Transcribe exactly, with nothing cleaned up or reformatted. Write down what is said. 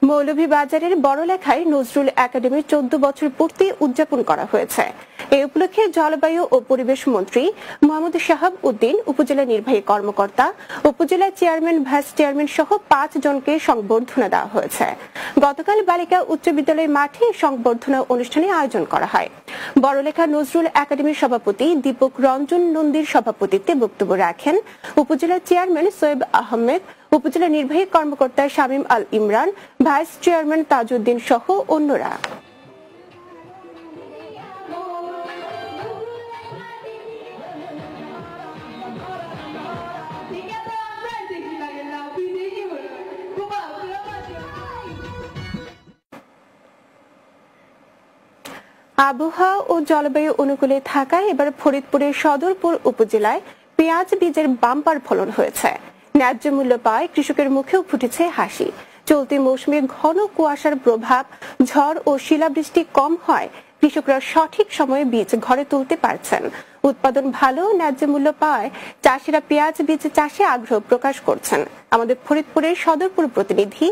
মৌলভীবাজারের বড়লেখায় নজরুল একাডেমির চোদ্দ বছর পূর্তি উদযাপন করা হয়েছে। এই উপলক্ষে জলবায়ু ও পরিবেশ মন্ত্রী মোহাম্মদ শাহাব উদ্দিন, উপজেলা নির্বাহী কর্মকর্তা, উপজেলা চেয়ারম্যান, ভাইস চেয়ারম্যান সহ পাঁচ জনকে সংবর্ধনা দেওয়া হয়েছে। গতকাল বালিকা উচ্চ বিদ্যালয় মাঠে সংবর্ধনা অনুষ্ঠানের আয়োজন করা হয়। বড়লেখা নজরুল একাডেমির সভাপতি দীপক রঞ্জন নন্দীর সভাপতিত্বে বক্তব্য রাখেন উপজেলা চেয়ারম্যান সোয়েব আহমেদ, উপজেলা নির্বাহী কর্মকর্তা শামীম আল ইমরান, ভাইস চেয়ারম্যান তাজউদ্দিন সহ অন্যরা। আবহাওয়া ও জলবায়ু অনুকূলে থাকায় এবার ফরিদপুরের সদরপুর উপজেলায় পেঁয়াজ বীজের বাম্পার ফলন হয়েছে। ন্যায্য মূল্য পায় কৃষকের মুখেও ফুটেছে হাসি। চলতি মৌসুমে ঘন কুয়াশার প্রভাব, ঝড় ও শিলাবৃষ্টি কম হয় কৃষকরা সঠিক সময়ে বীজ ঘরে তুলতে পারছেন। উৎপাদন ভালো, ন্যায্য মূল্য পায় চাষিরা পেঁয়াজ বীজ চাষে আগ্রহ প্রকাশ করছেন। আমাদের ফরিদপুরের সদরপুর প্রতিনিধি